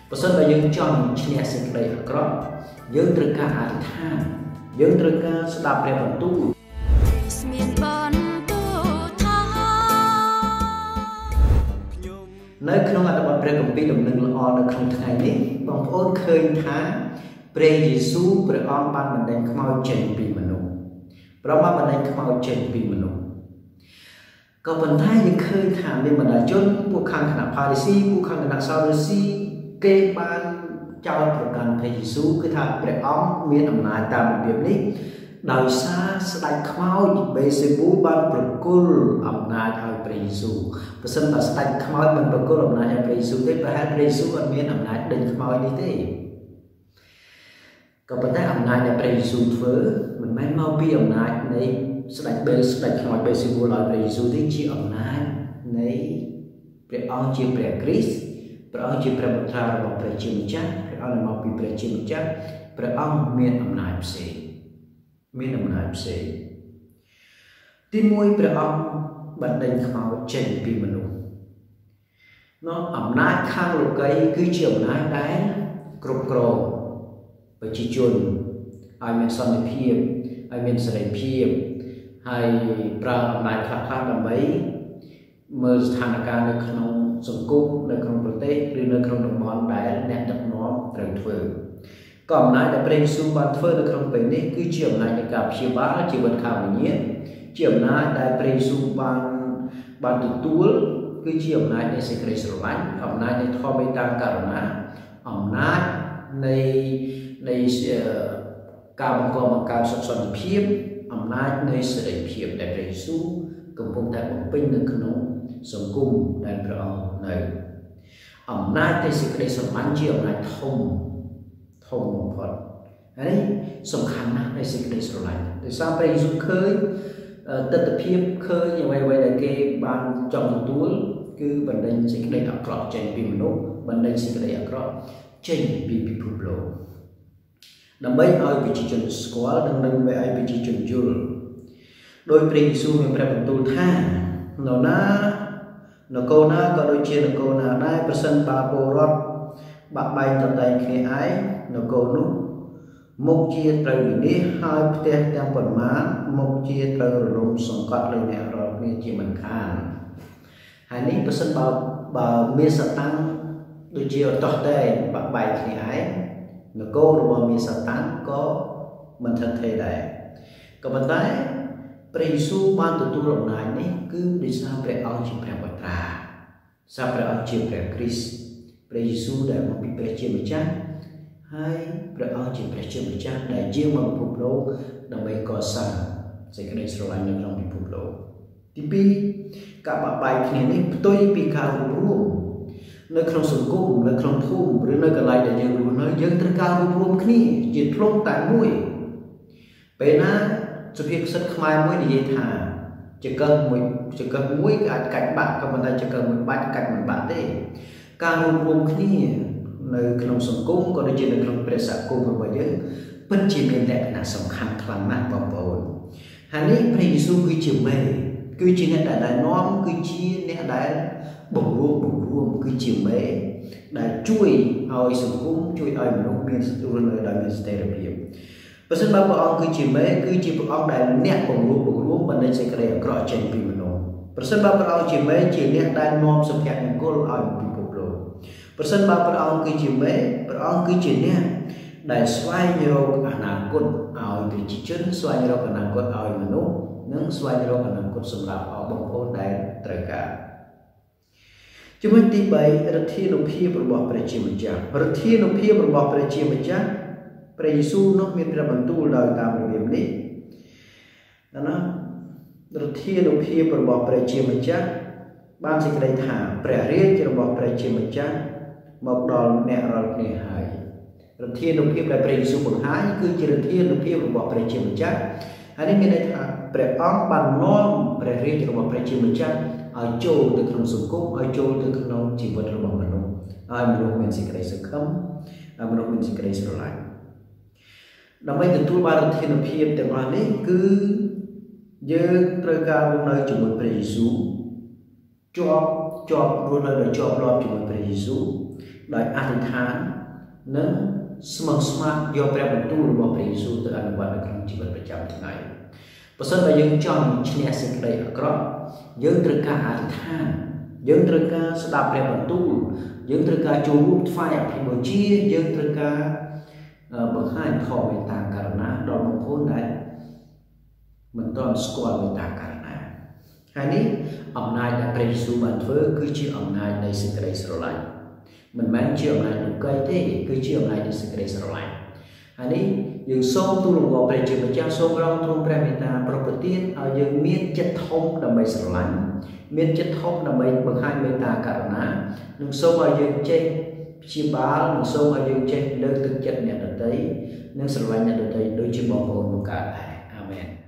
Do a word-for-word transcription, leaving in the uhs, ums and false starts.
បើសិនបើយើងចង់ឈ្នះសេចក្តីអាក្រក់យើងត្រូវការអធិដ្ឋានយើងត្រូវការស្ដាប់ព្រះបន្ទូលនៅក្នុងអត្ថបទព្រះគម្ពីរដំណឹងល្អនៅក្នុងថ្ងៃនេះបងប្អូនឃើញថាព្រះយេស៊ូវព្រះអង្គបានបណ្ដេញខ្មោចចេញពីមនុស្សព្រះបានបណ្ដេញខ្មោចចេញពីមនុស្សក៏ប៉ុន្តែយើងឃើញថាមានបណ្ដាជនពួកខាងគណៈផារីស៊ីពួកខាងគណៈសារូស៊ីគេបានចោទប្រកាន់ព្រះយេស៊ូវគឺថាព្រះអង្គមានអំណាចតាមរបៀបនេះដោយសារស្ដេចខ្មោចបេសេប៊ូបានប្រគល់អំណាចឲ្យព្រះយេស៊ូវបើសិនបើស្ដេចខ្មោចមិនប្រគល់អំណាចឲ្យព្រះយេស៊ូវទេប្រហែលព្រះយេស៊ូវអត់មានអំណាចដេញខ្មោចនេះទេក៏ប៉ុន្តែអំណាចដែលព្រះយេស៊ូវធ្វើមិនមែនមកពីអំណាចនៃស្ដេចបេស្ដេចខ្មោចបេសេប៊ូឲ្យព្រះយេស៊ូវទេជាអំណាចនៃព្រះអង្គជាព្រះគ្រីស្ទព្រះអង្គជាព្រះបុត្រារបស់ព្រះជាម្ចាស់ព្រះអង្គមកពីព្រះជាម្ចាស់ព្រះអង្គមានអំណាចផ្សេងមានអំណាចផ្សេងទីមួយព្រះអង្គបណ្ដេញខ្មោចចេញពីមនុស្សនោះអំណាចខាងលោកីគឺជាអំណាចដែលគ្រប់គ្រងប្រជាជនឲ្យមានសន្តិភាពឲ្យមានសេរីភាពហើយប្រើអំណាចខ្លះៗដើម្បីមើលស្ថានភាពនៅក្នុងសង្គមនៅក្នុងប្រទេសឬនៅក្នុងតំបន់ដែលអ្នកដឹកនាំត្រូវធ្វើក៏អំណាចដែលព្រះយេស៊ូវបានធ្វើនៅក្នុងពេលនេះគឺជាអំណាចនៃការព្យាបាលជីវិតខាងវិញ្ញាណជាអំណាចដែលព្រះយេស៊ូវបានបានទទួលគឺជាអំណាចនៃសេចក្តីស្រឡាញ់អំណាចនៃធម៌មេត្តាករុណាអំណាចនៃនៃការបង្កបង្កើនសុខសន្តិភាពអំណាចនៃសេរីភាពដែលព្រះយេស៊ូវកំពុងតែបំពេញនៅក្នុងសង្គមដែលព្រះអង្គនៅអំណាចនៃសេចក្តីស្រឡាញ់ជាអំណាចធំធំបំផុតហើយសំខាន់ណាស់នៃសេចក្តីស្រឡាញ់ដោយសារព្រះយេស៊ូវឃើញទិដ្ឋភាពឃើញអ្វីៗដែលគេបានចង់ទទួលគឺបណ្ដេញសេចក្តីអាក្រក់ចេញពីមនុស្សបណ្ដេញសេចក្តីអាក្រក់ចេញពីពិភពលោកដើម្បីឲ្យប្រជាជនស្គាល់និងដើម្បីឲ្យប្រជាជនយល់ដោយព្រះយេស៊ូវមានព្រះបន្ទូលថានរណានគរណាក៏ដូចជានគរណាដែរប្រសិនបើពលរដ្ឋបាក់បែកតតែងគ្នាឯងនគរនោះមុខជាត្រូវវិនិច្ឆ័យហើយផ្ទះទាំងប៉ុន្មានមុខជាត្រូវរលំសង្កត់លើអ្នករាល់គ្នាជាមិនខានហើយនេះប្រសិនបើបើមានសតាំងដូចជាអត់តោះតែបាក់បែកគ្នាឯងនគររបស់មានសតាំងក៏មិនថិតថេរដែរក៏ប៉ុន្តែព្រះយេស៊ូវបានទទួលអំណាចនេះគឺដោយសារព្រះអង្គជាព្រះបុត្រាសារព្រះអង្គជាព្រះគ្រីស្ទព្រះយេស៊ូវដែលមកពីព្រះជាម្ចាស់ហើយព្រះអង្គជាព្រះជាម្ចាស់ដែលយាងមកពិភពលោកដើម្បីកសាងសេចក្តីស្រឡាញ់នៅក្នុងពិភពលោកទីពីរការបាក់បែកគ្នានេះផ្ទុយពីការរួបរวมនៅក្នុងសង្គមនៅក្នុងភូមិឬនៅកន្លែងដែលយើងរស់នៅយើងត្រូវការរួបរวมគ្នាជាធ្លុងតែមួយពេលណាសុភាសិតខ្មែរមួយនិយាយថាចង្កឹះមួយចង្កឹះមួយគឺអាចកាច់បាក់ក៏ប៉ុន្តែចង្កឹះមួយបាច់កាច់មិនបាក់ទេការរួបរวมគ្នានៅក្នុងសង្គមក៏ដូចជានៅក្នុងព្រះសហគមន៍របស់យើងពិតជាមានលក្ខណៈសំខាន់ខ្លាំងណាស់បងប្អូនហើយនេះព្រះយេស៊ូវគឺជាមេគឺជាអ្នកដែលណែនាំគឺជាអ្នកដែលបង្រួបបង្រួមគឺជាមេដែលជួយឲ្យសង្គមជួយឲ្យមនុស្សមានរស់នៅដោយមានស្ថិរភាពប្រសិនបើព្រះអង្គគឺជាមេគឺជាព្រះអង្គដែលអ្នកបង្រួបបង្រួមបណ្ដេញសេចក្តីអាក្រក់ចេញពីមនុស្សប្រសិនបើព្រះអង្គជាមេជាអ្នកដែលនាំសុភមង្គលឲ្យពិភពលោកប្រសិនបើព្រះអង្គគឺជាមេព្រះអង្គគឺជាអ្នកដែលស្វែងរកអនាគតឲ្យប្រជាជនស្វែងរកអនាគតឲ្យមនុស្សនិងស្វែងរកអនាគតសម្រាប់អស់បងប្អូនដែលត្រូវការចំណុចទីបីឫទ្ធានុភាពរបស់ព្រះជាម្ចាស់ឫទ្ធានុភាពរបស់ព្រះជាម្ចាស់ព្រះយេស៊ូវនោះមានព្រះបន្ទូលដោយតាមរបៀបនេះណាឫទ្ធានុភាពរបស់ព្រះជាម្ចាស់បានសេចក្តីថាព្រះរាជរបស់ព្រះជាម្ចាស់មកដល់អ្នករាល់គ្នាហើយឫទ្ធានុភាពដែលព្រះយេស៊ូវបង្ហាញគឺជាឫទ្ធានុភាពរបស់ព្រះជាម្ចាស់ហើយនេះមានន័យថាព្រះអង្គបាននាំព្រះរាជរបស់ព្រះជាម្ចាស់ឲ្យចូលទៅក្នុងសង្គមឲ្យចូលទៅក្នុងជីវិតរបស់មនុស្សឲ្យមនុស្សមានសេចក្តីសង្ឃឹមឲ្យមនុស្សមានសេចក្តីស្រឡាញ់ដើម្បីទទួលបានឫទ្ធានុភាពទាំងអស់នេះគឺយើងត្រូវការរស់នៅជាមួយព្រះយេស៊ូវជាប់ជាប់រស់នៅដោយជាប់លាប់ជាមួយព្រះយេស៊ូវដោយអធិដ្ឋាននិងស្មឹងស្មាតយកព្រះបន្ទូលរបស់ព្រះយេស៊ូវទៅអនុវត្តនៅក្នុងជីវិតប្រចាំថ្ងៃបើសិនបើយើងចង់ឈ្នះសេចក្តីអាក្រក់យើងត្រូវការអធិដ្ឋានយើងត្រូវការស្ដាប់ព្រះបន្ទូលយើងត្រូវការចូលរួមថ្វាយអភិបូជាយើងត្រូវការបង្ហាញខមេត្តាករុណាដល់បងប្អូនដែលមិនទាន់ស្គាល់មេត្តាករុណាហើយនេះអំណាចដែលព្រះយេស៊ូវបានធ្វើគឺជាអំណាចនៃសេចក្តីស្រឡាញ់មិនមែនជាអំណាចលោកីទេគឺជាអំណាចនៃសេចក្តីស្រឡាញ់ហើយនេះយើងសូមទូលបង្គាប់ព្រះជាម្ចាស់សូមរងទ្រង់ព្រះមេត្តាប្រប្រទានឲ្យយើងមានចិត្តធំដើម្បីស្រឡាញ់មានចិត្តធំដើម្បីបង្ហាញមេត្តាករុណានិងសូមឲ្យយើងចេះព្យាបាលនិងសូមឲ្យយើងចេះលើកទឹកចិត្តអ្នកដទៃនិងស្រឡាញ់អ្នកដទៃដូចជាបងប្អូនបង្កើតដែរអាមែន